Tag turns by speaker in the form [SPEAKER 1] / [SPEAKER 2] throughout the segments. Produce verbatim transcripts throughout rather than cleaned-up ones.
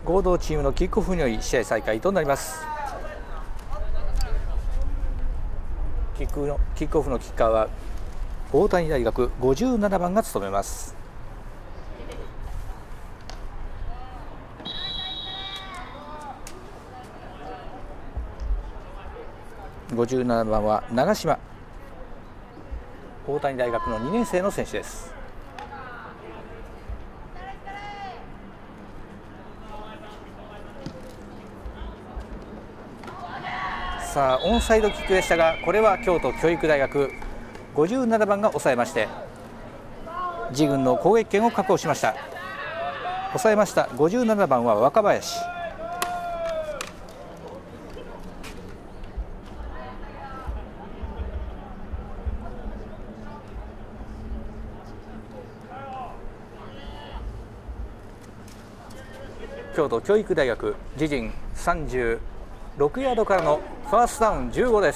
[SPEAKER 1] 合同チームのキックオフにより試合再開となります。キックのキックオフのキッカーは大谷大学ごじゅうななばんが務めます。ごじゅうななばんは長島、大谷大学のにねん生の選手です。さあオンサイドキックでしたが、これは京都教育大学ごじゅうななばんが抑えまして、自軍の攻撃権を確保しました。抑えましたごじゅうななばんは若林。京都教育大学自陣さんじゅうろくヤードからのファーストダウンじゅうごです。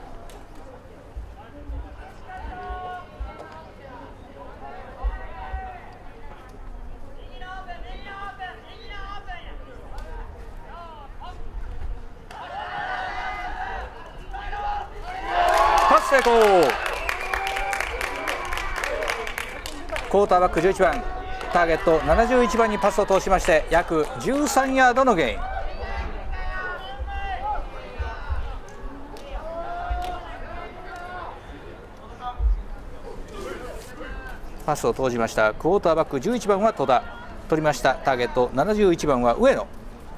[SPEAKER 1] パス成功。クォーターバックじゅういちばん、ターゲットななじゅういちばんにパスを通しまして、約じゅうさんヤードのゲイン。パスを投じましたクォーターバックじゅういちばんは戸田、取りました。ターゲットななじゅういちばんは上野。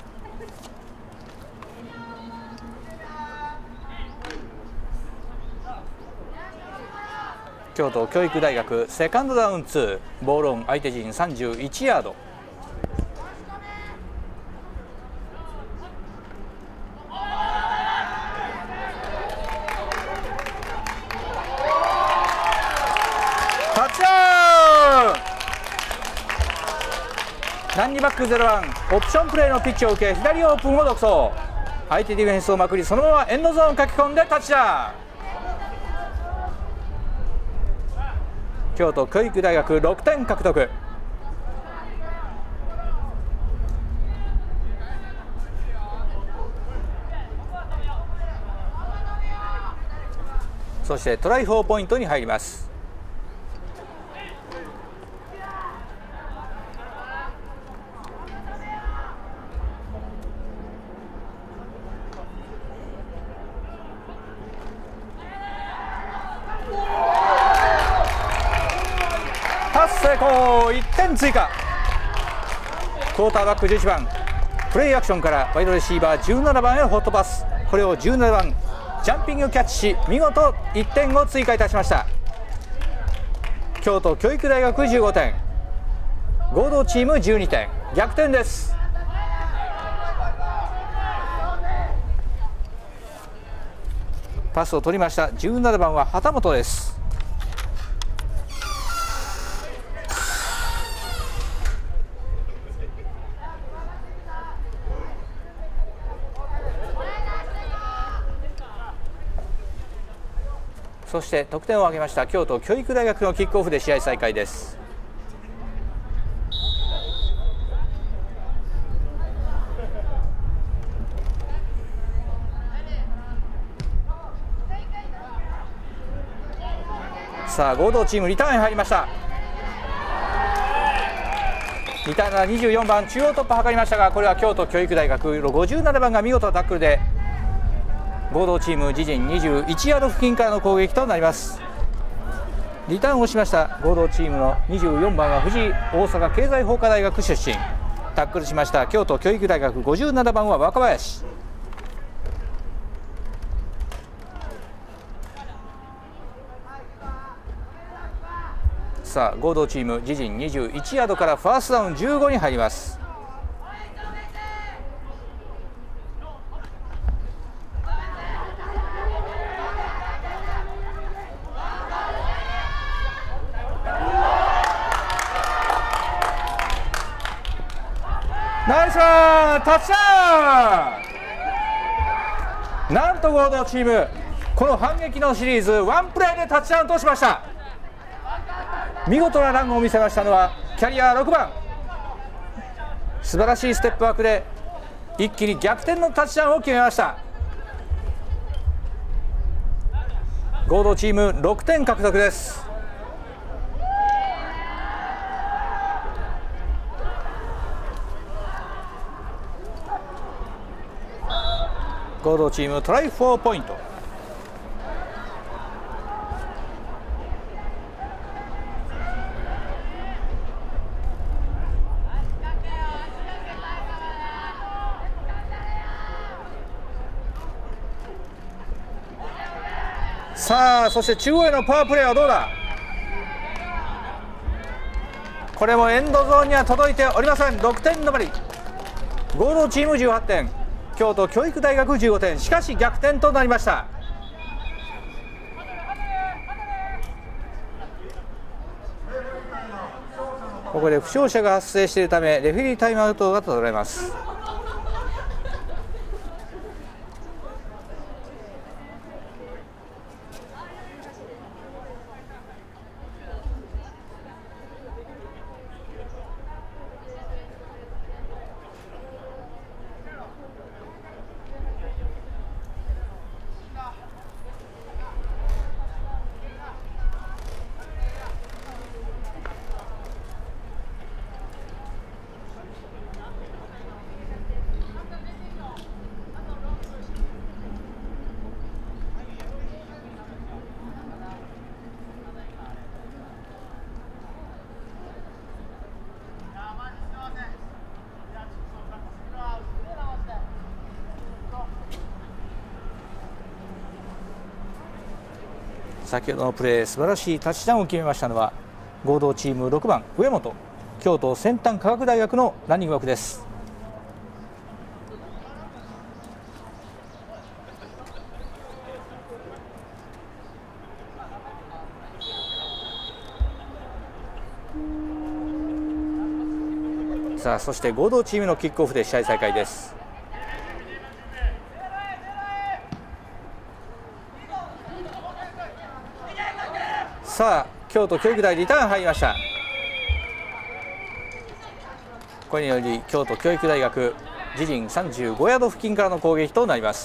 [SPEAKER 1] 京都教育大学セカンドダウンに、ボールオン相手陣さんじゅういちヤード。タッチダウン。何バックゼロワン、オプションプレーのピッチを受け、左オープンを独走。相手ディフェンスをまくり、そのままエンドゾーンを書き込んでタッチダウン。京都教育大学ろくてん獲得。そしてトライフォーポイントに入ります。成功、いってん追加。クォーターバックじゅういちばん、プレイアクションからワイドレシーバーじゅうななばんへのホットパス、これをじゅうななばんジャンピングキャッチし、見事いってんを追加いたしました。京都教育大学じゅうごてん、合同チームじゅうにてん、逆転です。パスを取りましたじゅうななばんは畑本です。そして得点を挙げました京都教育大学のキックオフで試合再開です。さあ合同チームリターンへ入りました。リターンはにじゅうよんばん、中央突破図りましたが、これは京都教育大学ごじゅうななばんが見事なタックルで合同チーム自陣にじゅういちヤード付近からの攻撃となります。リターンをしました合同チームのにじゅうよんばんは藤井、大阪経済法科大学出身。タックルしました京都教育大学ごじゅうななばんは若林。さあ合同チーム自陣にじゅういちヤードからファーストダウンじゅうごに入ります。ナイスワン、タッチダウン。なんと合同チーム、この反撃のシリーズワンプレーでタッチダウンとしました。見事なランを見せましたのはキャリアろくばん素晴らしいステップワークで一気に逆転のタッチダウンを決めました。合同チームろくてん獲得です。合同チームトライフォーポイント。さあそして中央へのパワープレーはどうだ。これもエンドゾーンには届いておりません。ろくてん止まり。合同チームじゅうはってん、京都教育大学じゅうごてん、しかし逆転となりました。ここで負傷者が発生しているためレフェリータイムアウトが取られます。先ほどのプレー、素晴らしいタッチダウンを決めましたのは合同チームろくばん上本、京都先端科学大学のランニング枠です。さあそして合同チームのキックオフで試合再開です。さあ京都教育大リターン入りました。これにより京都教育大学自陣さんじゅうごヤード付近からの攻撃となります。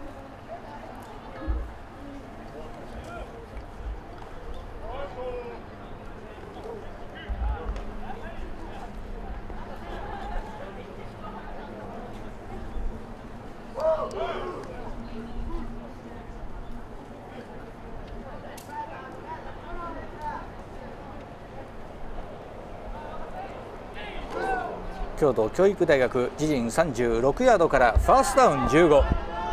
[SPEAKER 1] 京都教育大学自陣さんじゅうろくヤードからファーストダウンじゅうご。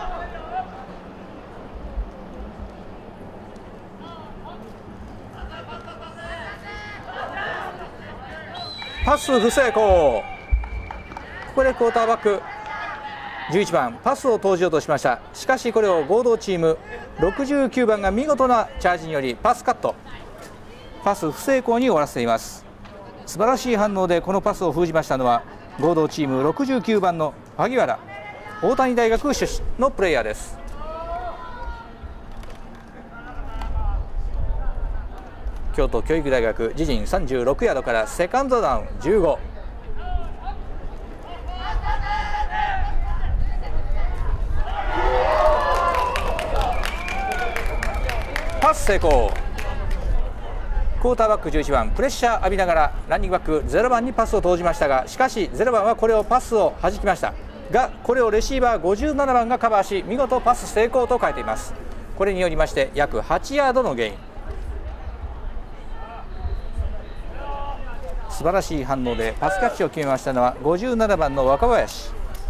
[SPEAKER 1] パス不成功。ここでクォーターバックじゅういちばんパスを投じようとしました。しかしこれを合同チームろくじゅうきゅうばんが見事なチャージによりパスカット、パス不成功に終わらせています。素晴らしい反応でこのパスを封じましたのは合同チームろくじゅうきゅうばんの萩原、大谷大学出身のプレイヤーです。京都教育大学自陣さんじゅうろくヤードからセカンドダウンじゅうご。パス成功。クォーターバックじゅういちばんプレッシャー浴びながらランニングバックゼロばんにパスを投じましたが、しかしゼロばんはこれをパスを弾きましたが、これをレシーバーごじゅうななばんがカバーし見事パス成功と書いています。これによりまして約はちヤードのゲイン。素晴らしい反応でパスキャッチを決めましたのはごじゅうななばんの若林。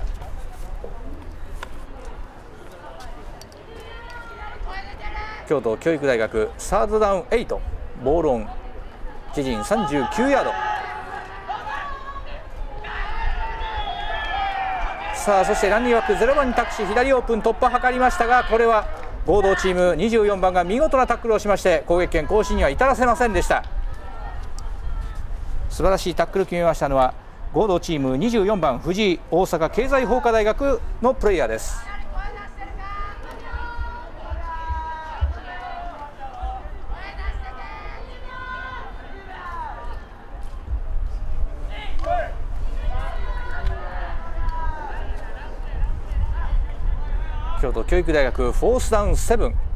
[SPEAKER 1] 京都教育大学サードダウンはち、ボールオン自陣さんじゅうきゅうヤード。さあそしてランニングバックゼロばんに託し左オープン突破を図りましたが、これは合同チームにじゅうよんばんが見事なタックルをしまして攻撃権行使には至らせませんでした。素晴らしいタックルを決めましたのは合同チームにじゅうよんばん藤井、大阪経済法科大学のプレイヤーです。 京都教育大学フォースダウンセブン。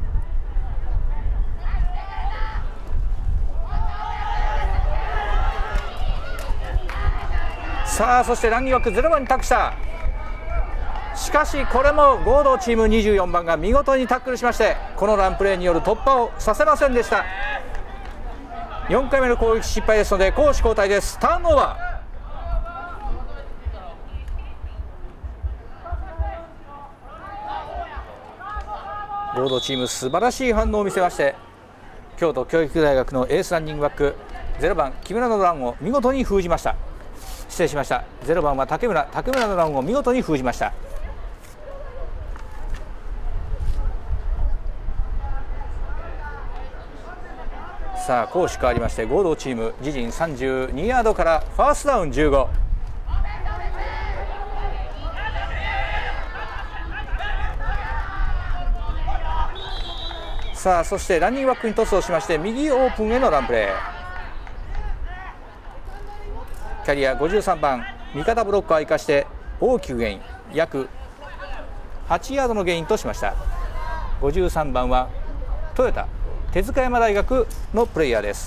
[SPEAKER 1] さあそしてランニング枠ゼロばんに託した。しかしこれも合同チームにじゅうよんばんが見事にタックルしまして、このランプレーによる突破をさせませんでした。よんかいめの攻撃失敗ですので攻守交代です。ターンオーバー。合同チーム素晴らしい反応を見せまして、京都教育大学のエースランニングバックゼロばん木村のランを見事に封じました。失礼しました。ゼロばんは竹村竹村のランを見事に封じました。さあ攻守変わりまして、合同チーム自陣さんじゅうにヤードからファーストダウンじゅうご。さあそしてランニングバックにトスをしまして、右オープンへのランプレー。キャリアごじゅうさんばん、味方ブロックを生かして大きくゲイン、約はちヤードのゲインとしました。ごじゅうさんばんはトヨタ手塚山大学のプレイヤーです。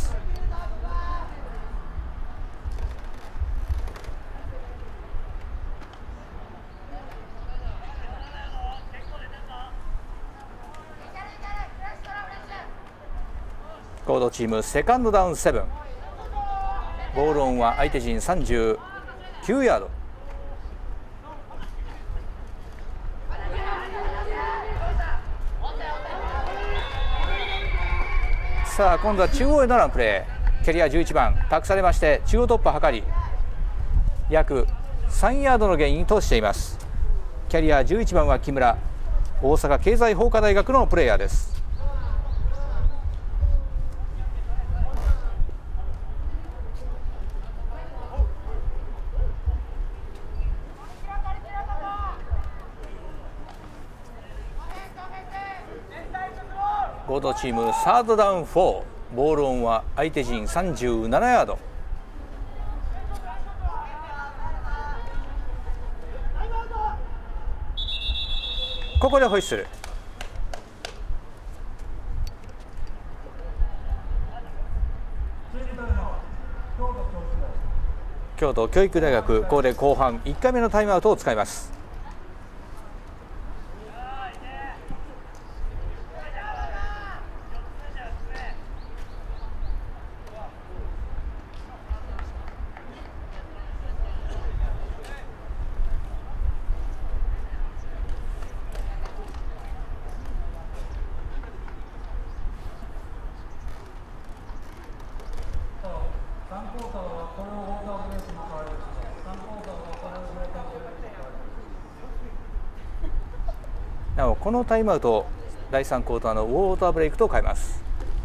[SPEAKER 1] 合同チームセカンドダウンセブン。ボールオンは相手陣さんじゅうきゅうヤード。さあ今度は中央へのランプレー。キャリアじゅういちばん託されまして、中央突破を図り約さんヤードのゲインとしています。キャリアじゅういちばんは木村、大阪経済法科大学のプレイヤーです。合同チームサードダウンよん。ボールオンは相手陣さんじゅうななヤード。ここでホイッスル。京都教育大学、ここで後半いっかいめのタイムアウトを使います。なおこのタイムアウト、だいさんクォーターのウォーターブレイクと変えます。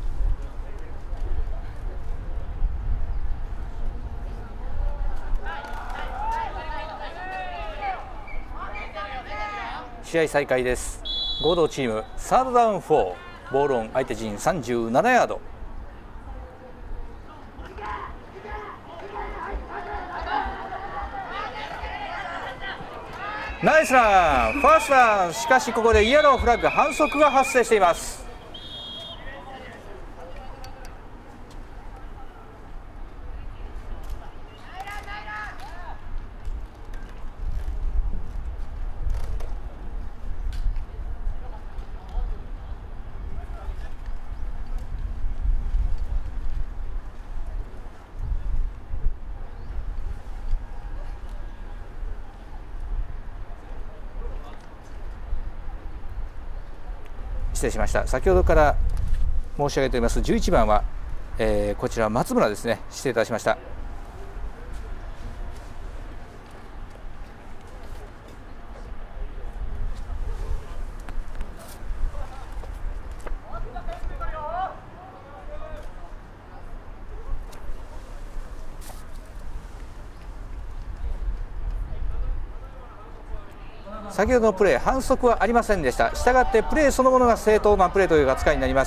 [SPEAKER 1] 試合再開です。合同チームサードダウンよん。ボールオン相手陣さんじゅうななヤード。ナイスラン、ファーストラン。しかしここでイエローフラッグ、反則が発生しています。失礼しました。先ほどから申し上げておりますじゅういちばんは、えー、こちら松村ですね。失礼いたしました。先ほどのプレー、反則はありませんでした。したがってプレーそのものが正当なプレーという扱いになります。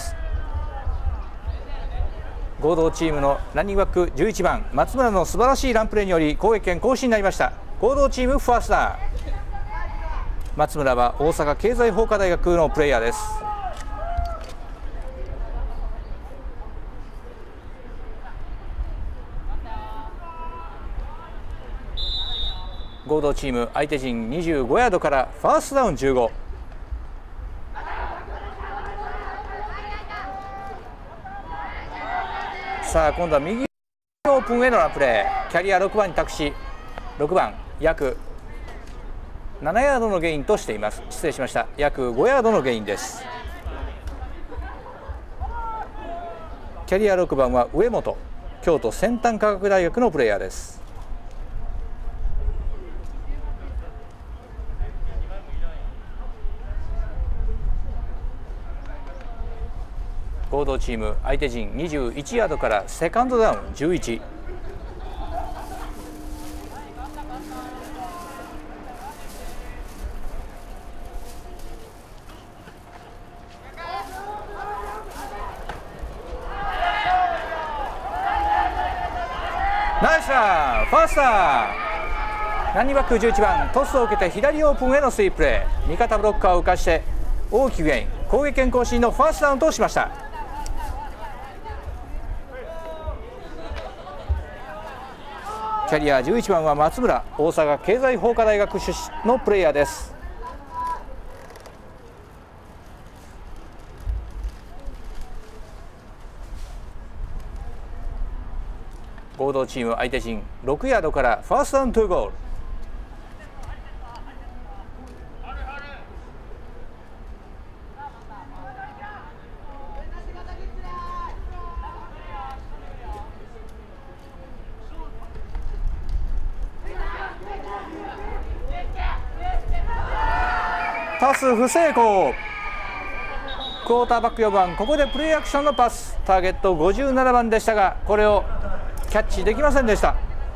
[SPEAKER 1] 合同チームのランニングバックじゅういちばん松村の素晴らしいランプレーにより攻撃権行使になりました。合同チームファーストダウン。 松村は大阪経済法科大学のプレイヤーです。合同チーム相手陣にじゅうごヤードからファーストダウンじゅうご。さあ今度は右オープンへのランプレー、キャリアろくばんに託し、ろくばん約ななヤードのゲインとしています。失礼しました、約ごヤードのゲインです。キャリアろくばんは上本、京都先端科学大学のプレイヤーです。合同チーム相手陣にじゅういちヤードからセカンドダウンじゅういち。ナイスラン、ファースター。ランニングバックじゅういちばん、トスを受けて左オープンへのスイーププレー、味方ブロッカーを浮かして大きくゲイン、攻撃権更新のファーストダウンとしました。キャリアじゅういちばんは松村、大阪経済法科大学出身のプレイヤーです。合同チーム相手陣ろくヤードからファーストダウントゥーゴール。パス不成功。クォーターバックよんばん、ここでプレーアクションのパス、ターゲットごじゅうななばんでしたが、これをキャッチできませんでした。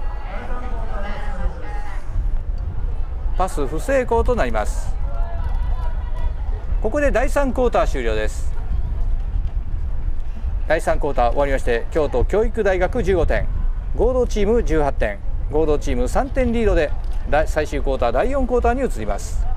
[SPEAKER 1] パス不成功となります。ここでだいさんクォーター終了です。だいさんクォーター終わりまして、京都教育大学じゅうごてん、合同チームじゅうはってん、合同チームさんてんリードで最終クォーターだいよんクォーターに移ります。